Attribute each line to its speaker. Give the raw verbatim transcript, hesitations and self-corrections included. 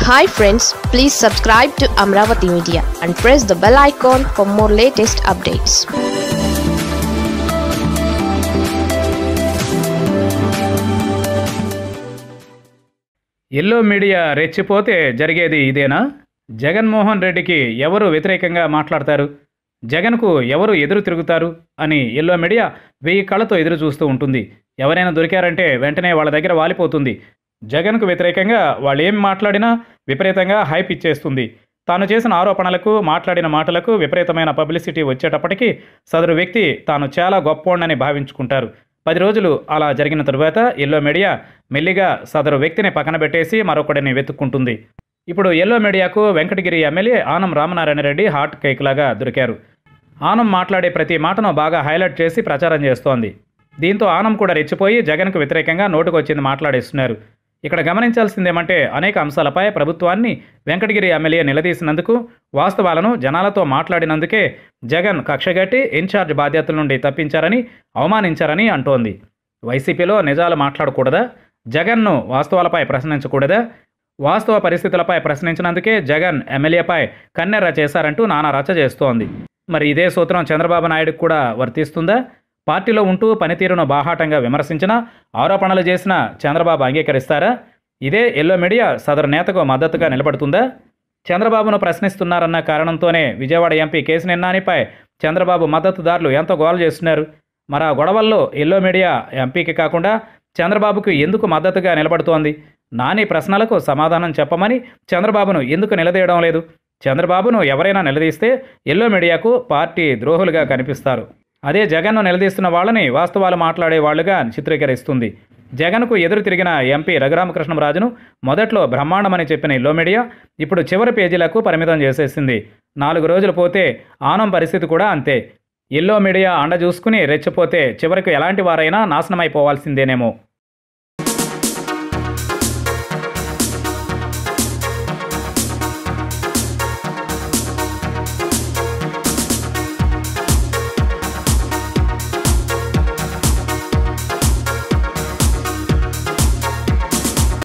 Speaker 1: Hi friends, please subscribe to Amaravathi Media and press the bell icon for more latest updates.
Speaker 2: Yellow media రెచ్చిపోతే జరిగేది ఇదేనా? జగన్మోహన్ రెడ్డికి ఎవరు వ్యతిరేకంగా మాట్లాడతారు, జగన్కు ఎవరు ఎదురు తిరుగుతారు అని ఎల్లో మీడియా వెయ్యి కళ్ళతో ఎదురు చూస్తూ ఉంటుంది. ఎవరైనా దొరికారంటే వెంటనే వాళ్ళ దగ్గర వాలిపోతుంది. జగన్కు వ్యతిరేకంగా వాళ్ళు ఏం మాట్లాడినా విపరీతంగా హైప్ ఇచ్చేస్తుంది. తాను చేసిన ఆరోపణలకు, మాట్లాడిన మాటలకు విపరీతమైన పబ్లిసిటీ వచ్చేటప్పటికీ సదరు వ్యక్తి తాను చాలా గొప్పోడని భావించుకుంటారు. పది రోజులు అలా జరిగిన తరువాత ఎల్లో మీడియా మెల్లిగా సదరు వ్యక్తిని పక్కన పెట్టేసి మరొకడిని వెతుక్కుంటుంది. ఇప్పుడు ఎల్లో మీడియాకు Venkatagiri MLA Anam Ramanarayana Reddy hot cake లాగా దొరికారు. ఆనం మాట్లాడే ప్రతి మాటను బాగా హైలైట్ చేసి ప్రచారం చేస్తోంది. దీంతో ఆనం కూడా రెచ్చిపోయి జగన్కు వ్యతిరేకంగా నోటుకొచ్చింది మాట్లాడేస్తున్నారు. ఇక్కడ గమనించాల్సిందేమంటే అనేక అంశాలపై ప్రభుత్వాన్ని వెంకటగిరి ఎమ్మెల్యే నిలదీసినందుకు, వాస్తవాలను జనాలతో మాట్లాడినందుకే జగన్ కక్షగట్టి ఇన్ఛార్జ్ బాధ్యతల నుండి తప్పించారని, అవమానించారని అంటోంది. వైసీపీలో నిజాలు మాట్లాడకూడదా? జగన్ను వాస్తవాలపై ప్రశ్నించకూడదా? వాస్తవ పరిస్థితులపై ప్రశ్నించినందుకే జగన్ ఎమ్మెల్యేపై కన్నెర్ర చేశారంటూ నానా రచ్చ చేస్తోంది. మరి ఇదే సూత్రం చంద్రబాబు నాయుడుకు కూడా వర్తిస్తుందా? పార్టీలో ఉంటూ పనితీరును బాహాటంగా విమర్శించినా, ఆరోపణలు చేసినా చంద్రబాబు అంగీకరిస్తారా? ఇదే ఎల్లో మీడియా సదరు నేతకు మద్దతుగా నిలబడుతుందా? చంద్రబాబును ప్రశ్నిస్తున్నారన్న కారణంతోనే విజయవాడ ఎంపీ కేశినేని నానిపై చంద్రబాబు మద్దతుదారులు ఎంతో గోల చేస్తున్నారు. మరి ఆ గొడవల్లో ఎల్లో మీడియా ఎంపీకి కాకుండా చంద్రబాబుకు ఎందుకు మద్దతుగా నిలబడుతోంది? నాని ప్రశ్నలకు సమాధానం చెప్పమని చంద్రబాబును ఎందుకు నిలదీయడం లేదు? చంద్రబాబును ఎవరైనా నిలదీస్తే ఎల్లో మీడియాకు పార్టీ ద్రోహులుగా కనిపిస్తారు. అదే జగన్ను నిలదీస్తున్న వాళ్ళని వాస్తవాలు మాట్లాడే వాళ్లుగా చిత్రీకరిస్తుంది. జగన్కు ఎదురు తిరిగిన ఎంపీ రఘురామకృష్ణరాజును మొదట్లో బ్రహ్మాండమని చెప్పిన ఎల్లో మీడియా ఇప్పుడు చివరి పేజీలకు పరిమితం చేసేసింది. నాలుగు రోజులు పోతే ఆనం పరిస్థితి కూడా అంతే. ఎల్లో మీడియా అండ చూసుకుని రెచ్చిపోతే చివరికి ఎలాంటి వారైనా నాశనమైపోవాల్సిందేనేమో.